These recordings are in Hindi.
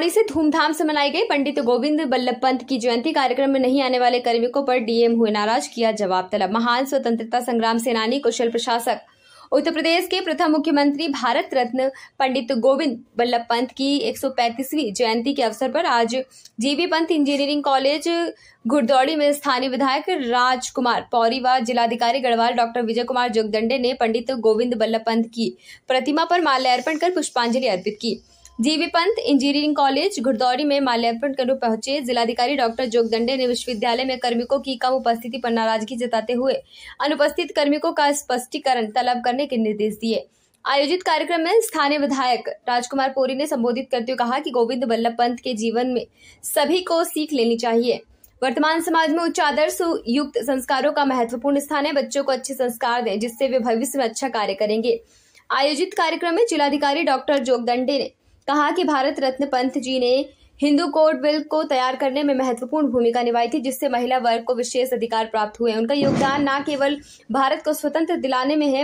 घुड़दौड़ी से धूमधाम से मनाई गई पंडित गोविंद बल्लभ पंत की जयंती। कार्यक्रम में नहीं आने वाले कार्मिकों पर डीएम हुए नाराज, किया जवाब तलब। महान स्वतंत्रता संग्राम सेनानी, कुशल प्रशासक, उत्तर प्रदेश के प्रथम मुख्यमंत्री, भारत रत्न पंडित गोविंद बल्लभ पंत की 135वीं जयंती के अवसर पर आज जीबी पंत इंजीनियरिंग कॉलेज घुड़दौड़ी में स्थानीय विधायक राजकुमार पौरी व जिलाधिकारी गढ़वाल डॉक्टर विजय कुमार जोगदंडे ने पंडित गोविंद बल्लभ पंत की प्रतिमा पर माल्यार्पण कर पुष्पांजलि अर्पित की। जीबी पंत इंजीनियरिंग कॉलेज घुड़दौड़ी में माल्यार्पण करने पहुंचे जिलाधिकारी डॉक्टर जोगदंडे ने विश्वविद्यालय में कार्मिकों की कम उपस्थिति पर नाराजगी जताते हुए अनुपस्थित कार्मिकों का स्पष्टीकरण तलब करने के निर्देश दिए। आयोजित कार्यक्रम में स्थानीय विधायक राजकुमार पौरी ने संबोधित करते हुए कहा कि गोविंद बल्लभ पंत के जीवन में सभी को सीख लेनी चाहिए। वर्तमान समाज में उच्च आदर्श युक्त संस्कारों का महत्वपूर्ण स्थान है। बच्चों को अच्छे संस्कार दें जिससे वे भविष्य में अच्छा कार्य करेंगे। आयोजित कार्यक्रम में जिलाधिकारी डॉक्टर जोगदंडे ने कहा कि भारत रत्न पंत जी ने हिंदू कोड बिल को तैयार करने में महत्वपूर्ण भूमिका निभाई थी, जिससे महिला वर्ग को विशेष अधिकार प्राप्त हुए। उनका योगदान न केवल भारत को स्वतंत्र दिलाने में है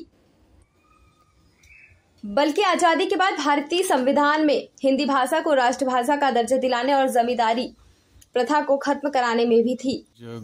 बल्कि आजादी के बाद भारतीय संविधान में हिंदी भाषा को राष्ट्रभाषा का दर्जा दिलाने और जमींदारी प्रथा को खत्म कराने में भी थी।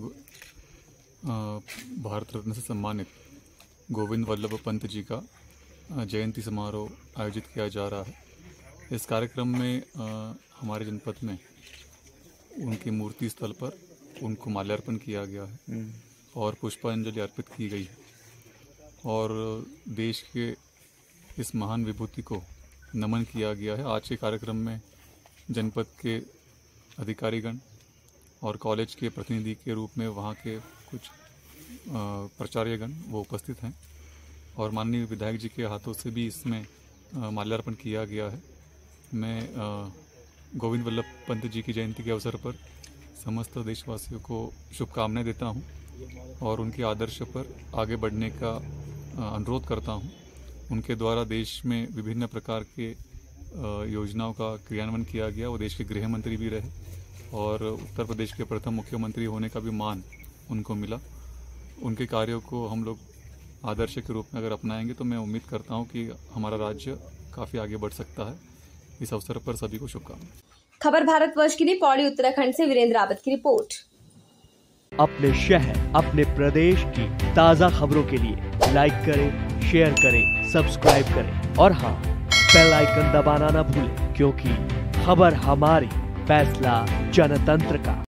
भारत रत्न से सम्मानित गोविंद बल्लभ पंत जी का जयंती समारोह आयोजित किया जा रहा है। इस कार्यक्रम में हमारे जनपद में उनकी मूर्ति स्थल पर उनको माल्यार्पण किया गया है और पुष्पांजलि अर्पित की गई है और देश के इस महान विभूति को नमन किया गया है। आज के कार्यक्रम में जनपद के अधिकारीगण और कॉलेज के प्रतिनिधि के रूप में वहाँ के कुछ प्राचार्यगण वो उपस्थित हैं और माननीय विधायक जी के हाथों से भी इसमें माल्यार्पण किया गया है। मैं गोविंद बल्लभ पंत जी की जयंती के अवसर पर समस्त देशवासियों को शुभकामनाएं देता हूं और उनके आदर्श पर आगे बढ़ने का अनुरोध करता हूं। उनके द्वारा देश में विभिन्न प्रकार के योजनाओं का क्रियान्वयन किया गया। वो देश के गृह मंत्री भी रहे और उत्तर प्रदेश के प्रथम मुख्यमंत्री होने का भी मान उनको मिला। उनके कार्यों को हम लोग आदर्श के रूप में अगर अपनाएंगे तो मैं उम्मीद करता हूं कि हमारा राज्य काफ़ी आगे बढ़ सकता है। इस अवसर पर सभी को शुभकामनाएं। खबर भारतवर्ष के लिए पौड़ी उत्तराखंड से वीरेंद्र रावत की रिपोर्ट। अपने शहर, अपने प्रदेश की ताज़ा खबरों के लिए लाइक करें, शेयर करें, सब्सक्राइब करें और हाँ, बेल आइकन दबाना ना भूलें, क्योंकि खबर हमारी, फैसला जनतंत्र का।